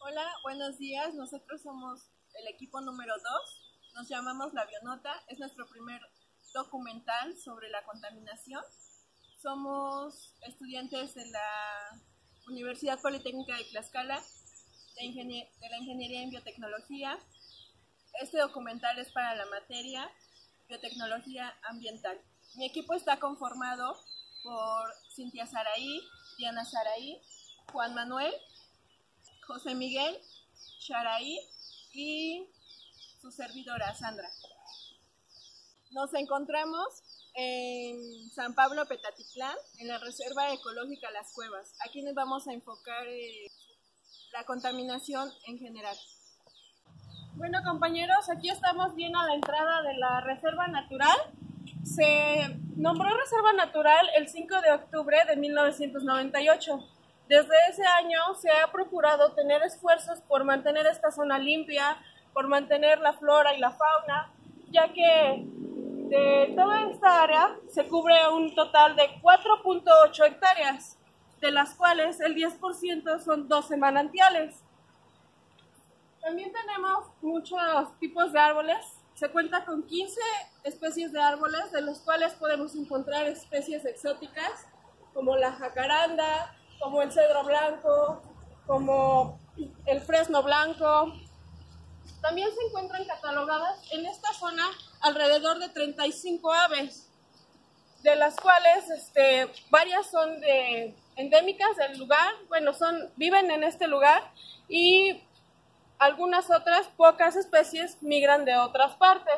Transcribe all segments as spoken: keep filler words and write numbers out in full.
Hola, buenos días. Nosotros somos el equipo número dos. Nos llamamos La Bionota. Es nuestro primer documental sobre la contaminación. Somos estudiantes de la Universidad Politécnica de Tlaxcala, de, Ingenier de la Ingeniería en Biotecnología. Este documental es para la materia Biotecnología Ambiental. Mi equipo está conformado por Cintia Saraí, Diana Saraí, Juan Manuel, José Miguel, Sharaí y su servidora Sandra. Nos encontramos en San Pablo Petatitlán, en la Reserva Ecológica Las Cuevas. Aquí nos vamos a enfocar en la contaminación en general. Bueno, compañeros, aquí estamos bien a la entrada de la Reserva Natural. Se nombró Reserva Natural el cinco de octubre de mil novecientos noventa y ocho. Desde ese año se ha procurado tener esfuerzos por mantener esta zona limpia, por mantener la flora y la fauna, ya que de toda esta área se cubre un total de cuatro punto ocho hectáreas, de las cuales el diez por ciento son doce manantiales. También tenemos muchos tipos de árboles. Se cuenta con quince especies de árboles, de los cuales podemos encontrar especies exóticas como la jacaranda, como el cedro blanco, como el fresno blanco. También se encuentran catalogadas en esta zona alrededor de treinta y cinco aves, de las cuales este, varias son de, endémicas del lugar, bueno, son, viven en este lugar, y algunas otras, pocas especies, migran de otras partes.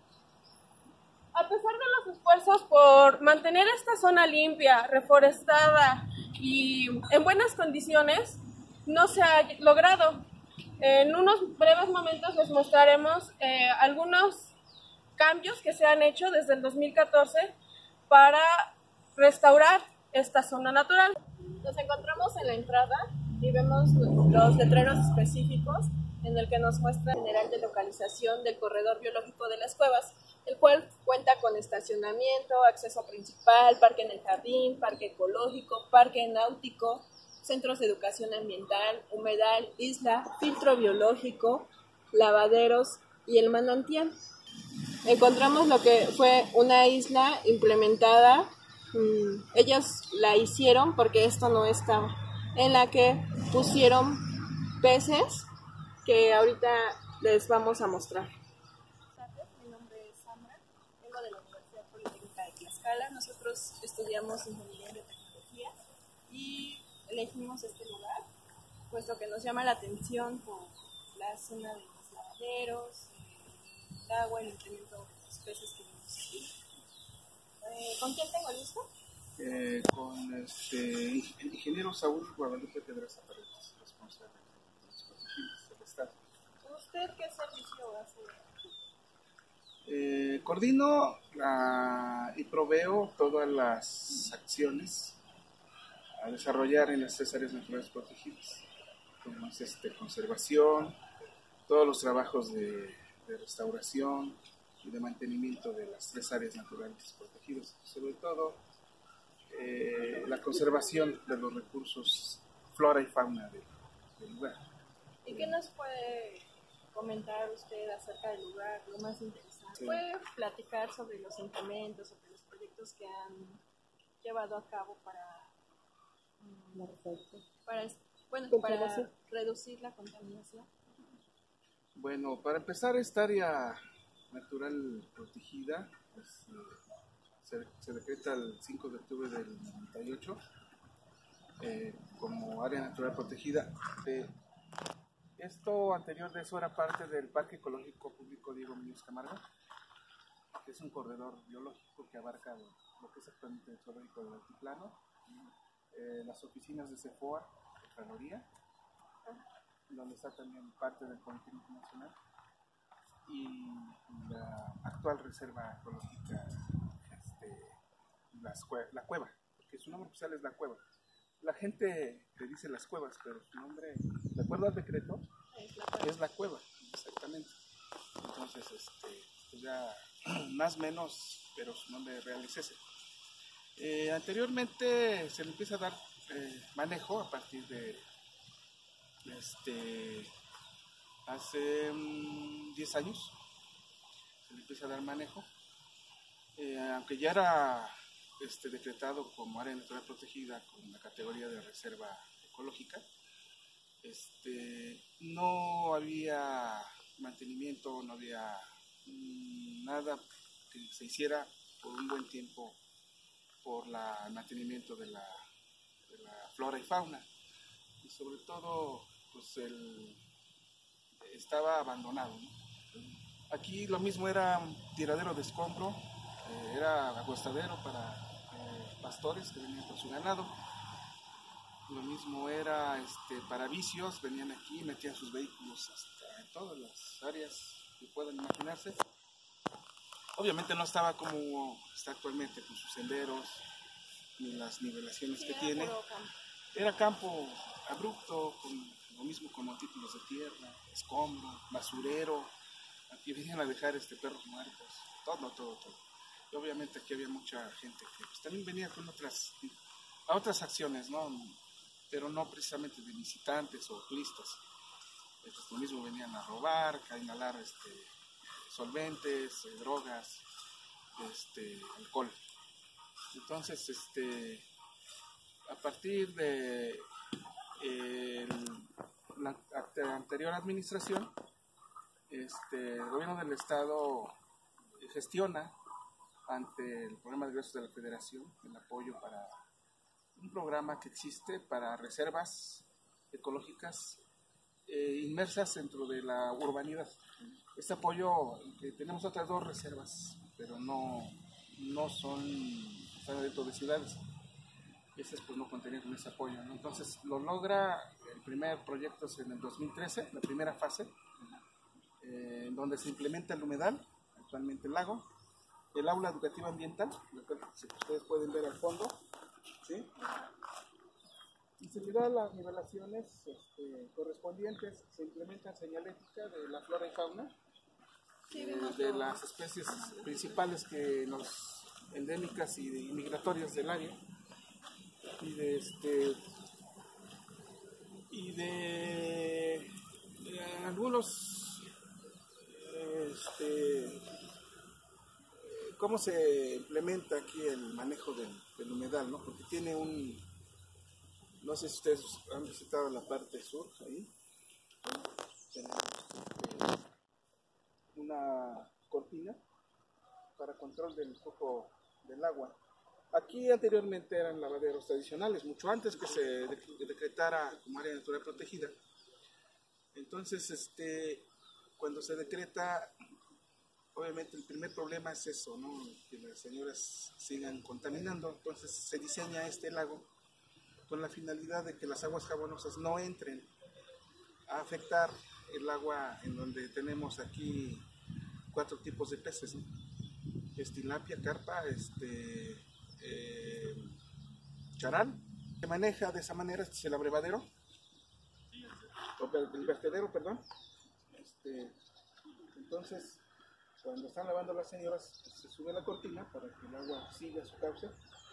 A pesar de los esfuerzos por mantener esta zona limpia, reforestada y en buenas condiciones, no se ha logrado. En unos breves momentos les mostraremos eh, algunos cambios que se han hecho desde el dos mil catorce para restaurar esta zona natural. Nos encontramos en la entrada y vemos los letreros específicos en el que nos muestra el general de localización del corredor biológico de Las Cuevas, el cual cuenta con estacionamiento, acceso principal, parque en el jardín, parque ecológico, parque náutico, centros de educación ambiental, humedal, isla, filtro biológico, lavaderos y el manantial. Encontramos lo que fue una isla implementada, mmm, ellos la hicieron porque esto no estaba, en la que pusieron peces que ahorita les vamos a mostrar. Buenas tardes, mi nombre es Sandra, vengo de la Universidad Politécnica de Tlaxcala. Nosotros estudiamos Ingeniería en Biotecnología y elegimos este lugar, puesto que nos llama la atención por la zona de los lavaderos, el agua, el incremento de los peces que vemos aquí. Eh, ¿Con quién tengo el gusto? Eh, con este, el ingeniero Saúl Guadalupe Pedraza Paredes, responsable de los protegidos del Estado. ¿Usted qué servicio hace? Eh, coordino la, y proveo todas las acciones a desarrollar en las tres áreas naturales protegidas, como es este, conservación, todos los trabajos de, de restauración y de mantenimiento de las tres áreas naturales protegidas, sobre todo eh, la conservación de los recursos flora y fauna del, del lugar. ¿Y qué nos puede comentar usted acerca del lugar, lo más interesante? Sí. ¿Puede platicar sobre los incrementos, sobre los proyectos que han llevado a cabo para, um, para, bueno, para reducir la contaminación? Bueno, para empezar, esta área natural protegida pues, se, se decreta el cinco de octubre del noventa y ocho eh, como área natural protegida. Eh, esto anterior de eso era parte del Parque Ecológico Público Diego Muñoz Camargo, que es un corredor biológico que abarca lo, lo que es actualmente el zoológico del Altiplano, eh, las oficinas de CEFOA, de Contraloría, donde está también parte del Comité Internacional, y la actual Reserva Ecológica, este, las cue la Cueva, porque su nombre oficial es La Cueva. La gente le dice Las Cuevas, pero su nombre, de acuerdo al decreto, es La Cueva, exactamente. Entonces, este, pues ya más o menos, pero su nombre real es ese. Eh, anteriormente se le empieza a dar eh, manejo a partir de este, hace um, diez años se le empieza a dar manejo, eh, aunque ya era este, decretado como área natural protegida con la categoría de reserva ecológica. Este, no había mantenimiento, no había mmm, nada que se hiciera por un buen tiempo por la, el mantenimiento de la, de la flora y fauna, y sobre todo pues el, estaba abandonado, ¿no? Aquí lo mismo era un tiradero de escombro, eh, era acostadero para eh, pastores que venían con su ganado. Lo mismo era este, para vicios, venían aquí, metían sus vehículos hasta en todas las áreas que puedan imaginarse. Obviamente no estaba como está actualmente, con sus senderos, ni las nivelaciones sí, que tiene. Campo. Era campo abrupto, con lo mismo con montículos de tierra, escombro, basurero. Aquí venían a dejar este, perros muertos, todo, todo, todo. Y obviamente aquí había mucha gente que pues, también venía con otras, a otras acciones, ¿no? Pero no precisamente de visitantes o turistas. Pues lo mismo venían a robar, a inhalar este, solventes, eh, drogas, este, alcohol. Entonces, este, a partir de eh, el, la, la anterior administración, este, el gobierno del estado gestiona ante el programa de egresos de la Federación el apoyo para un programa que existe para reservas ecológicas eh, inmersas dentro de la urbanidad. Este apoyo, eh, tenemos otras dos reservas, pero no, no son, están dentro de ciudades. Esas pues no contenían ese apoyo, ¿no? Entonces lo logra, el primer proyecto es en el dos mil trece, la primera fase, eh, en donde se implementa el humedal, actualmente el lago, el aula educativa ambiental, lo que ustedes pueden ver al fondo, ¿sí? Y se le dan las nivelaciones este, correspondientes, se implementa señalética de la flora y fauna, sí, eh, de las especies principales que nos endémicas y, de, y migratorias del área, y de este y de, de algunos este, cómo se implementa aquí el manejo del, del humedal, ¿no? Porque tiene un, no sé si ustedes han visitado la parte sur, ahí, tenemos este, una cortina para control del flujo del agua. Aquí anteriormente eran lavaderos tradicionales, mucho antes que se decretara como área natural protegida. Entonces, este, cuando se decreta, obviamente el primer problema es eso, ¿no? Que las señoras sigan contaminando. Entonces se diseña este lago con la finalidad de que las aguas jabonosas no entren a afectar el agua, en donde tenemos aquí cuatro tipos de peces, ¿no? Es tilapia, carpa, este, eh, charal. Se maneja de esa manera, este es el abrevadero, el vertedero, perdón. Este, entonces, cuando están lavando las señoras, se sube la cortina para que el agua siga su cauce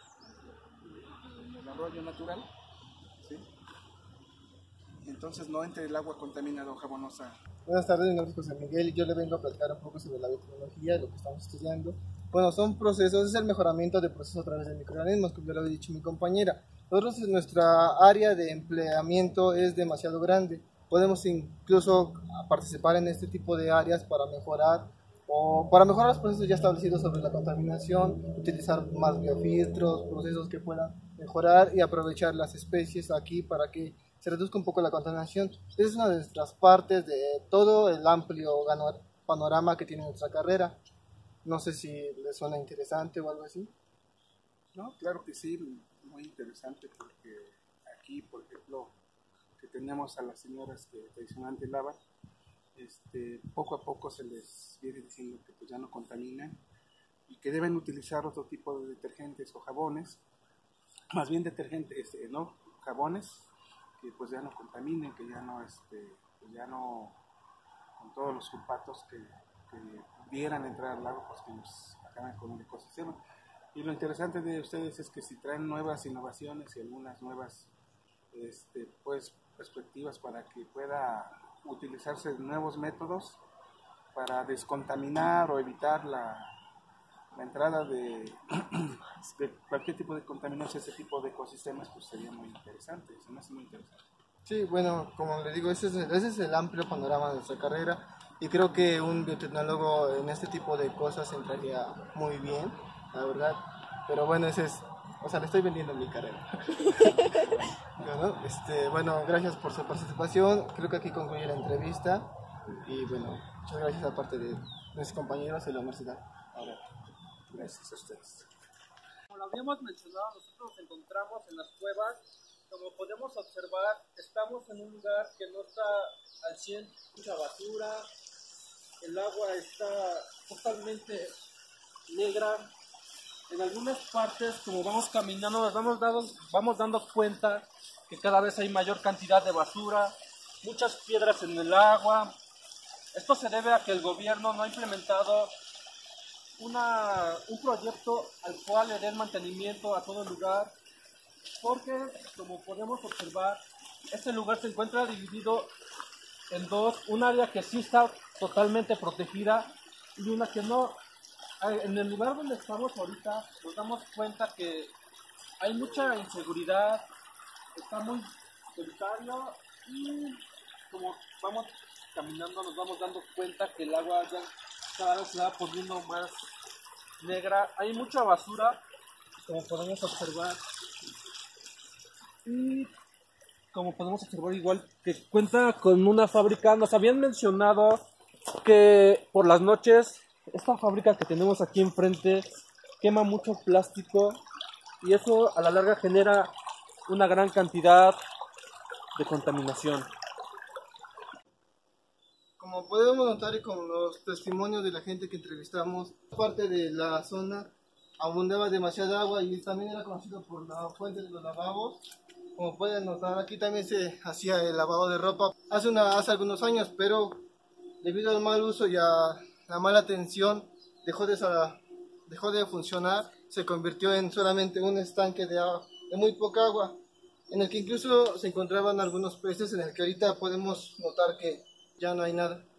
en el arroyo natural, ¿sí? Entonces no entre el agua contaminada o jabonosa. Buenas tardes, mi nombre es José Miguel y yo le vengo a platicar un poco sobre la biotecnología, lo que estamos estudiando. Bueno, son procesos, es el mejoramiento de procesos a través de microorganismos, como ya lo ha dicho mi compañera. Nosotros, nuestra área de empleamiento es demasiado grande. Podemos incluso participar en este tipo de áreas para mejorar o para mejorar los procesos ya establecidos sobre la contaminación, utilizar más biofiltros, procesos que puedan mejorar y aprovechar las especies aquí para que se reduzca un poco la contaminación. Esa es una de nuestras partes de todo el amplio panorama que tiene nuestra carrera. No sé si les suena interesante o algo así. No, claro que sí, muy interesante, porque aquí, por ejemplo, que tenemos a las señoras que tradicionalmente lavan, este, poco a poco se les viene diciendo que pues ya no contaminan y que deben utilizar otro tipo de detergentes o jabones, más bien detergentes, este, no, jabones, que pues ya no contaminen, que ya no, este, que ya no, con todos los sulfatos que, que pudieran entrar al lago, pues que nos acaban con el ecosistema. Y lo interesante de ustedes es que si traen nuevas innovaciones y algunas nuevas, este, pues perspectivas para que pueda utilizarse nuevos métodos para descontaminar o evitar la, la entrada de, de cualquier tipo de contaminación a ese tipo de ecosistemas, pues sería muy interesante, se me hace muy interesante. Sí, bueno, como le digo, ese es, el, ese es el amplio panorama de nuestra carrera y creo que un biotecnólogo en este tipo de cosas entraría muy bien, la verdad, pero bueno, ese es, o sea, le estoy vendiendo mi carrera. Bueno, este, bueno, gracias por su participación, creo que aquí concluye la entrevista y bueno, muchas gracias aparte de mis compañeros de la universidad. Ahora, gracias a ustedes. Como lo habíamos mencionado, nosotros nos encontramos en las cuevas. Como podemos observar, estamos en un lugar que no está al cien, mucha basura, el agua está totalmente negra. En algunas partes, como vamos caminando, nos vamos dando, vamos dando cuenta que cada vez hay mayor cantidad de basura, muchas piedras en el agua. Esto se debe a que el gobierno no ha implementado una, un proyecto al cual le dé mantenimiento a todo el lugar, porque como podemos observar, este lugar se encuentra dividido en dos, un área que sí está totalmente protegida y una que no. En el lugar donde estamos ahorita nos damos cuenta que hay mucha inseguridad, está muy solitario y como vamos caminando nos vamos dando cuenta que el agua ya cada vez se va poniendo más negra, hay mucha basura como podemos observar y como podemos observar igual que cuenta con una fábrica. Nos habían mencionado que por las noches esta fábrica que tenemos aquí enfrente quema mucho plástico y eso a la larga genera una gran cantidad de contaminación. Como podemos notar y con los testimonios de la gente que entrevistamos, parte de la zona abundaba demasiada agua y también era conocido por la fuente de los lavabos. Como pueden notar, aquí también se hacía el lavado de ropa hace, una, hace algunos años, pero debido al mal uso y a la mala atención dejó de, dejó de funcionar, se convirtió en solamente un estanque de, agua, de muy poca agua, en el que incluso se encontraban algunos peces, en el que ahorita podemos notar que ya no hay nada.